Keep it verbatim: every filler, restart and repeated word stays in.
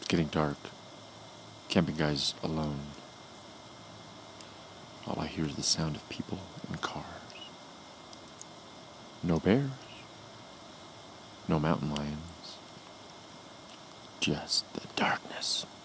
getting dark. Camping guy's alone. All I hear is the sound of people and cars. No bears. No mountain lions. Just the darkness.